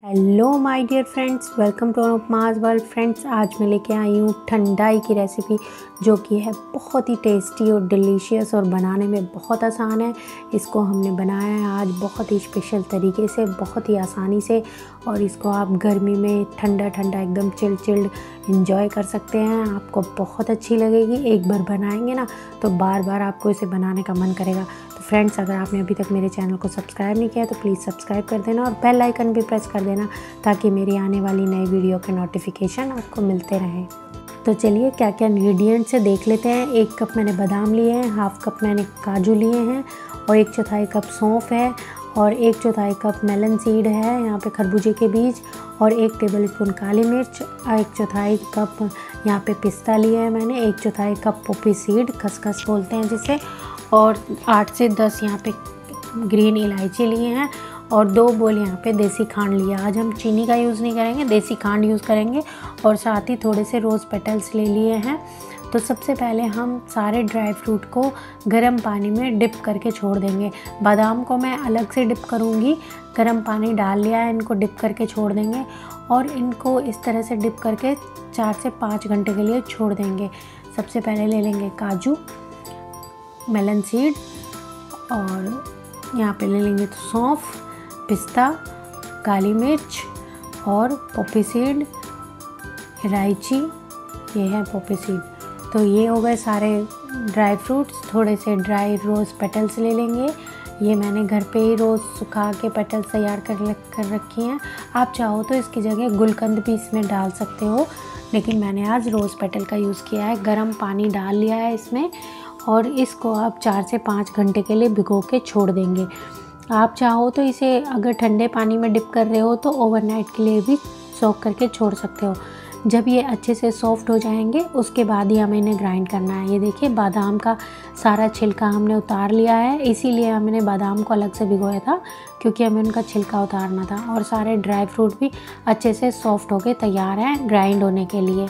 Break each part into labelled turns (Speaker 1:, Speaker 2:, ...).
Speaker 1: Hello my dear friends, welcome to Upmas world. Friends, आज मैं लेके आई हूँ ठंडाई की रेसिपी, जो कि है बहुत ही टेस्टी और डिलीशियस और बनाने में बहुत आसान है। इसको हमने बनाया है आज बहुत ही स्पेशल तरीके से, बहुत ही आसानी से, और इसको आप गर्मी में ठंडा ठंडा एकदम चिल्ड एंजॉय कर सकते हैं। आपको बहुत अच्छी लगेगी। एक बार बनाएंगे ना तो बार बार आपको इसे बनाने का मन करेगा। तो फ्रेंड्स, अगर आपने अभी तक मेरे चैनल को सब्सक्राइब नहीं किया तो प्लीज़ सब्सक्राइब कर देना और बेल आइकन भी प्रेस कर देना, ताकि मेरी आने वाली नई वीडियो के नोटिफिकेशन आपको मिलते रहें। तो चलिए क्या क्या इंग्रेडिएंट्स है देख लेते हैं। 1 कप मैंने बादाम लिए हैं, हाफ कप मैंने काजू लिए हैं, और 1/4 कप सौंफ है, और 1/4 कप मेलन सीड है, यहाँ पे खरबूजे के बीज, और 1 टेबलस्पून काली मिर्च, 1/4 कप यहाँ पे पिस्ता लिया है मैंने, 1/4 कप पोपी सीड, खसखस बोलते हैं जिसे, और 8 से 10 यहाँ पे ग्रीन इलायची लिए हैं, और 2 बोल यहाँ पे देसी खांड लिया। आज हम चीनी का यूज़ नहीं करेंगे, देसी खांड यूज़ करेंगे, और साथ ही थोड़े से रोज़ पेटल्स ले लिए हैं। तो सबसे पहले हम सारे ड्राई फ्रूट को गर्म पानी में डिप करके छोड़ देंगे। बादाम को मैं अलग से डिप करूँगी, गर्म पानी डाल लिया है, इनको डिप करके छोड़ देंगे, और इनको इस तरह से डिप करके 4 से 5 घंटे के लिए छोड़ देंगे। सबसे पहले ले लेंगे काजू, मेलन सीड, और यहाँ पे ले लेंगे तो सौंफ, पिस्ता, काली मिर्च, और पोपी सीड, इलायची, ये है पोपी सीड। तो ये हो गए सारे ड्राई फ्रूट्स। थोड़े से ड्राई रोज़ पेटल्स ले लेंगे। ये मैंने घर पे ही रोज़ सुखा के पेटल्स तैयार कर रखी हैं। आप चाहो तो इसकी जगह गुलकंद भी इसमें डाल सकते हो, लेकिन मैंने आज रोज़ पेटल का यूज़ किया है। गर्म पानी डाल लिया है इसमें, और इसको आप 4 से 5 घंटे के लिए भिगो के छोड़ देंगे। आप चाहो तो इसे अगर ठंडे पानी में डिप कर रहे हो तो ओवरनाइट के लिए भी सोक करके छोड़ सकते हो। जब ये अच्छे से सॉफ्ट हो जाएंगे उसके बाद ही हमें इन्हें ग्राइंड करना है। ये देखिए, बादाम का सारा छिलका हमने उतार लिया है, इसीलिए हमने बादाम को अलग से भिगोया था, क्योंकि हमें उनका छिलका उतारना था। और सारे ड्राई फ्रूट भी अच्छे से सॉफ्ट होके तैयार हैं ग्राइंड होने के लिए।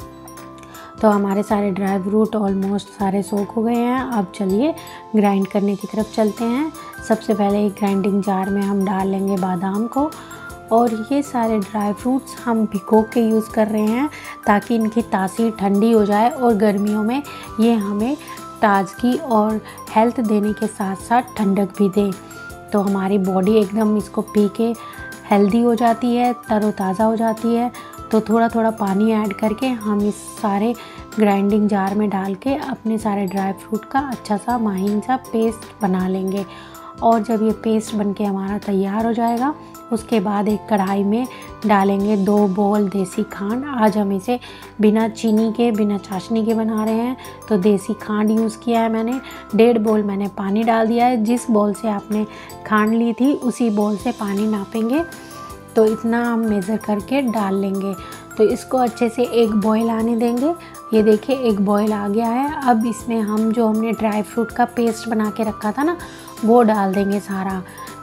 Speaker 1: तो हमारे सारे ड्राई फ्रूट ऑलमोस्ट सारे सोक हो गए हैं। अब चलिए ग्राइंड करने की तरफ चलते हैं। सबसे पहले एक ग्राइंडिंग जार में हम डाल लेंगे बादाम को, और ये सारे ड्राई फ्रूट्स हम भिगो के यूज़ कर रहे हैं ताकि इनकी तासीर ठंडी हो जाए, और गर्मियों में ये हमें ताजगी और हेल्थ देने के साथ साथ ठंडक भी दे। तो हमारी बॉडी एकदम इसको पी के हेल्दी हो जाती है, तरोताज़ा हो जाती है। तो थोड़ा थोड़ा पानी ऐड करके हम इस सारे ग्राइंडिंग जार में डाल के अपने सारे ड्राई फ्रूट का अच्छा सा महीन सा पेस्ट बना लेंगे। और जब ये पेस्ट बनके हमारा तैयार हो जाएगा, उसके बाद एक कढ़ाई में डालेंगे 2 बोल देसी खांड। आज हम इसे बिना चीनी के, बिना चाशनी के बना रहे हैं, तो देसी खांड यूज़ किया है मैंने। 1.5 बोल मैंने पानी डाल दिया है। जिस बोल से आपने खांड ली थी उसी बोल से पानी नापेंगे, तो इतना हम मेज़र करके डाल लेंगे। तो इसको अच्छे से एक बॉयल आने देंगे। ये देखिए, एक बॉयल आ गया है। अब इसमें हम जो हमने ड्राई फ्रूट का पेस्ट बना के रखा था ना, वो डाल देंगे सारा।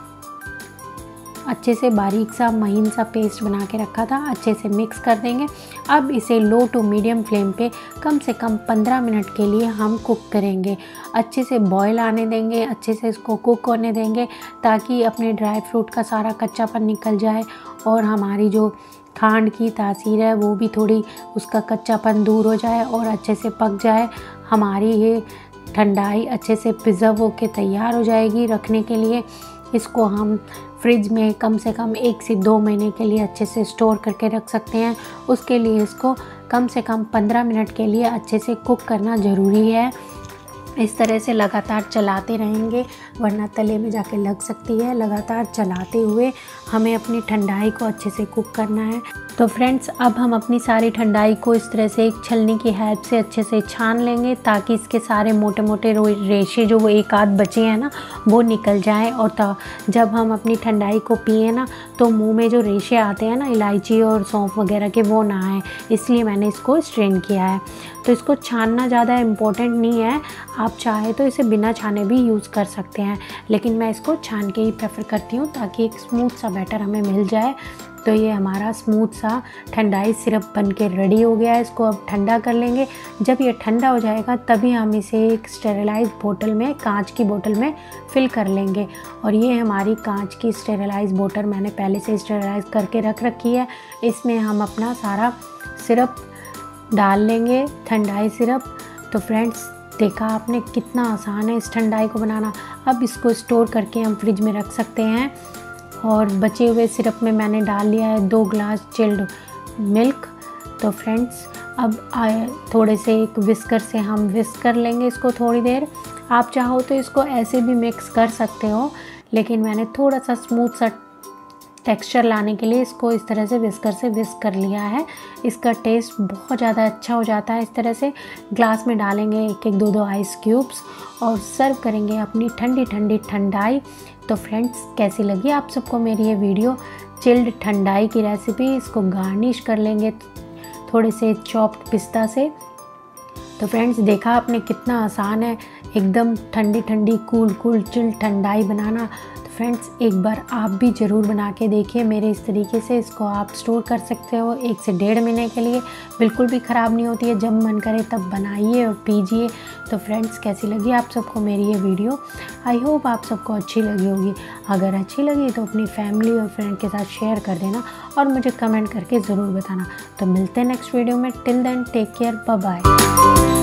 Speaker 1: अच्छे से बारीक सा महीन सा पेस्ट बना के रखा था, अच्छे से मिक्स कर देंगे। अब इसे लो टू मीडियम फ्लेम पे कम से कम 15 मिनट के लिए हम कुक करेंगे। अच्छे से बॉयल आने देंगे, अच्छे से इसको कुक होने देंगे, ताकि अपने ड्राई फ्रूट का सारा कच्चापन निकल जाए, और हमारी जो खांड की तासीर है वो भी थोड़ी उसका कच्चापन दूर हो जाए और अच्छे से पक जाए। हमारी ये ठंडाई अच्छे से प्रिजर्व होकर तैयार हो जाएगी रखने के लिए। इसको हम फ्रिज में कम से कम 1 से 2 महीने के लिए अच्छे से स्टोर करके रख सकते हैं। उसके लिए इसको कम से कम 15 मिनट के लिए अच्छे से कुक करना ज़रूरी है। इस तरह से लगातार चलाते रहेंगे, वरना तले में जाके लग सकती है। लगातार चलाते हुए हमें अपनी ठंडाई को अच्छे से कुक करना है। तो फ्रेंड्स, अब हम अपनी सारी ठंडाई को इस तरह से एक छलनी की हेल्प से अच्छे से छान लेंगे, ताकि इसके सारे मोटे मोटे रेशे जो वो एक आध बचे हैं ना, वो निकल जाएं। और जब हम अपनी ठंडाई को पिए ना, तो मुंह में जो रेशे आते हैं ना इलायची और सौंफ वगैरह के, वो ना आए, इसलिए मैंने इसको स्ट्रेन किया है। तो इसको छानना ज़्यादा इम्पोर्टेंट नहीं है, आप चाहे तो इसे बिना छाने भी यूज़ कर सकते हैं, लेकिन मैं इसको छान के ही प्रेफर करती हूँ, ताकि एक स्मूथ सा बैटर हमें मिल जाए। तो ये हमारा स्मूथ सा ठंडाई सिरप बन के रेडी हो गया है। इसको अब ठंडा कर लेंगे। जब ये ठंडा हो जाएगा तभी हम इसे एक स्टेरिलाइज बोतल में, कांच की बोतल में फिल कर लेंगे। और ये हमारी कांच की स्टेरिलाइज बोतल मैंने पहले से स्टेरिलाइज करके रख रखी है। इसमें हम अपना सारा सिरप डाल लेंगे, ठंडाई सिरप। तो फ्रेंड्स देखा आपने कितना आसान है इस ठंडाई को बनाना। अब इसको स्टोर करके हम फ्रिज में रख सकते हैं। और बचे हुए सिरप में मैंने डाल लिया है 2 ग्लास चिल्ड मिल्क। तो फ्रेंड्स अब थोड़े से एक विस्कर से हम विस्क कर लेंगे इसको थोड़ी देर। आप चाहो तो इसको ऐसे भी मिक्स कर सकते हो, लेकिन मैंने थोड़ा सा स्मूथ सा टेक्सचर लाने के लिए इसको इस तरह से विस्कर से विस्क कर लिया है। इसका टेस्ट बहुत ज़्यादा अच्छा हो जाता है। इस तरह से ग्लास में डालेंगे 1-1, 2-2 आइस क्यूब्स और सर्व करेंगे अपनी ठंडी ठंडी ठंडाई। तो फ्रेंड्स कैसी लगी आप सबको मेरी ये वीडियो चिल्ड ठंडाई की रेसिपी? इसको गार्निश कर लेंगे थोड़े से चॉप्ड पिस्ता से। तो फ्रेंड्स देखा आपने कितना आसान है एकदम ठंडी ठंडी कूल चिल्ड ठंडाई बनाना। फ्रेंड्स एक बार आप भी ज़रूर बना के देखिए मेरे इस तरीके से। इसको आप स्टोर कर सकते हो 1 से 1.5 महीने के लिए, बिल्कुल भी ख़राब नहीं होती है। जब मन करे तब बनाइए और पीजिए। तो फ्रेंड्स कैसी लगी आप सबको मेरी ये वीडियो? आई होप आप सबको अच्छी लगी होगी। अगर अच्छी लगी तो अपनी फैमिली और फ्रेंड के साथ शेयर कर देना और मुझे कमेंट करके ज़रूर बताना। तो मिलते हैं नेक्स्ट वीडियो में। Till then take care, bye bye.